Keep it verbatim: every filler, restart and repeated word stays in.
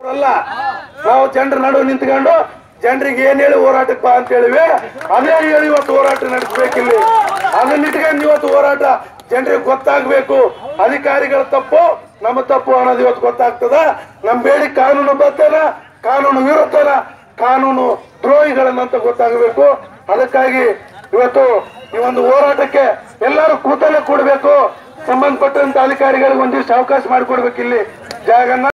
ಅಲ್ಲ ನಾವು ಜನರ ನಡುವೆ ನಿಂತ್ಕೊಂಡು ಜನರಿಗೆ ಏನ್ ಹೇಳಿ ಹೋರಾಟಕ್ಕೆ ಬಾ ಅಂತ ಹೇಳಿವಿ ಅದೇ ಹೇಳಿ ಇವತ್ತು ಹೋರಾಟ ನಡೆಸಬೇಕಿಲ್ಲಿ. ಅದನ್ನ ಇಟ್ಕೊಂಡು ಇವತ್ತು ಹೋರಾಟ ಜನರಿಗೆ ಗೊತ್ತಾಗಬೇಕು. ಅಧಿಕಾರಿಗಳ ತಪ್ಪು ನಮ್ಮ ತಪ್ಪು ಅನ್ನೋದು ಇವತ್ತು ಗೊತ್ತಾಗ್ತದ. ನಮ್ ಬೇಡಿ ಕಾನೂನು ಬದ್ಧನ, ಕಾನೂನು ವಿರುದ್ಧನ, ಕಾನೂನು ದ್ರೋಹಿಗಳನ್ನಂತ ಗೊತ್ತಾಗಬೇಕು. ಅದಕ್ಕಾಗಿ ಇವತ್ತು ಈ ಒಂದು ಹೋರಾಟಕ್ಕೆ ಎಲ್ಲರೂ ಕೂತಲ್ಲೇ ಕೂಡಬೇಕು. ಸಂಬಂಧಪಟ್ಟಂತ ಅಧಿಕಾರಿಗಳಿಗೆ ಒಂದಿಷ್ಟು ಅವಕಾಶ ಮಾಡಿಕೊಡ್ಬೇಕು ಇಲ್ಲಿ ಜಾಗನ.